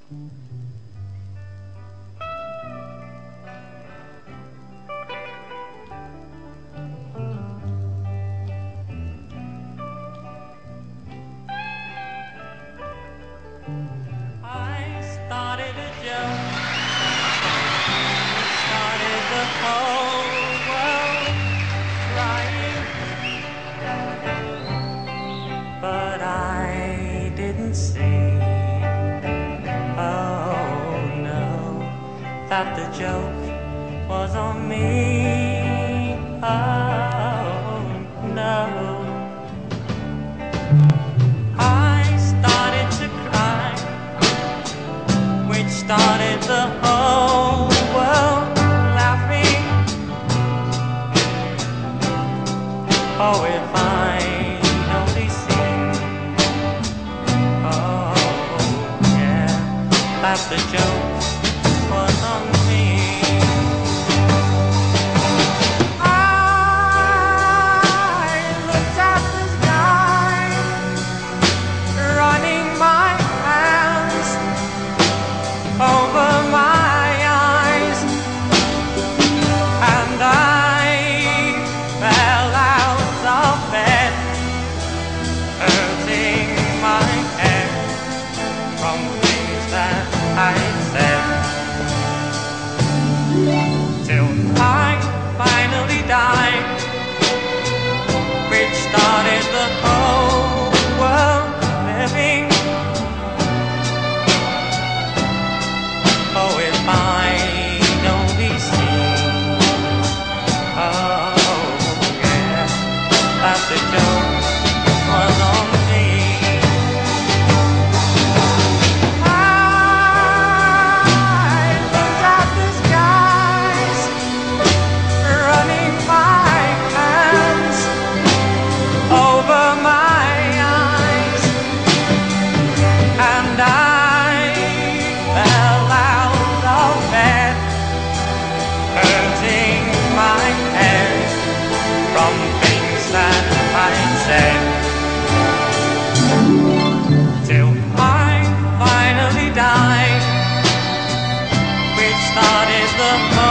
I started a joke, started the whole world crying, but I didn't see, oh no, that the joke was on me, oh no. Started the whole world laughing. Oh, if I only seen, oh yeah, that the joke was on me. I looked at the sky, running my hands over my eyes, and I fell out of bed, hurting my head from things that I said, till I finally died, which started the whole world living. Oh, if I'd only seen, oh yeah, that the joke was on me. I looked at the skies, running my hands over my eyes, and I fell out of bed, hurting my head from things that I said, till I finally died, which started the